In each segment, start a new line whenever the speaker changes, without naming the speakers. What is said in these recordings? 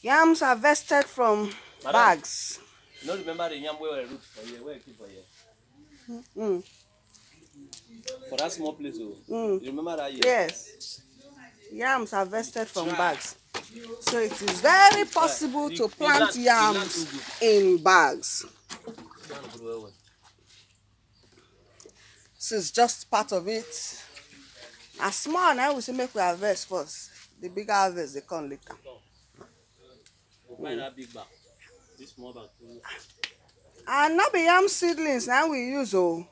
Yams harvested from bags.
You don't remember the yam where root for here? Where keep for here? For that small place, you remember that year?
Yes. Yams harvested from bags. So it is very possible to plant yams in bags. This is just part of it. As small now we say make we harvest first. The bigger harvest they come later.
Find that big bag. This small bag.
And not be yam seedlings now we use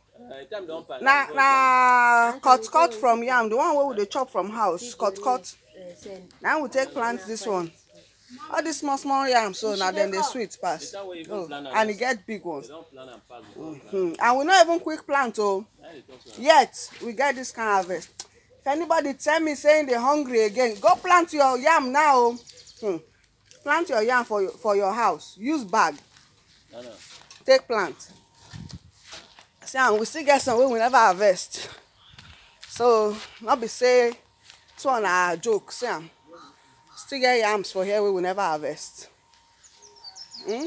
Now
cut from yam, the one where they chop from house, cut. Now we take plant this one. All these small yams, so now then they sweet pass. And you get big ones. And we not even quick plant yet we get this kind of harvest. If anybody tell me saying they're hungry again, go plant your yam now. Plant your yam for your house. Use bag. Take plant. See, and we still get some way we never harvest. So not be say it's one a joke. See, still get yams for here we will never harvest. And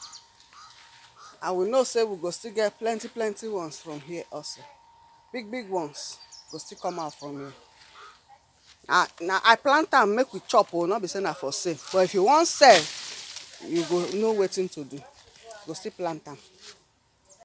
we know say we go still get plenty ones from here also. Big ones go still come out from here. Now I plant them make we chop or not be saying that for sale. But if you want sell, you go know what to do. Go still plant them.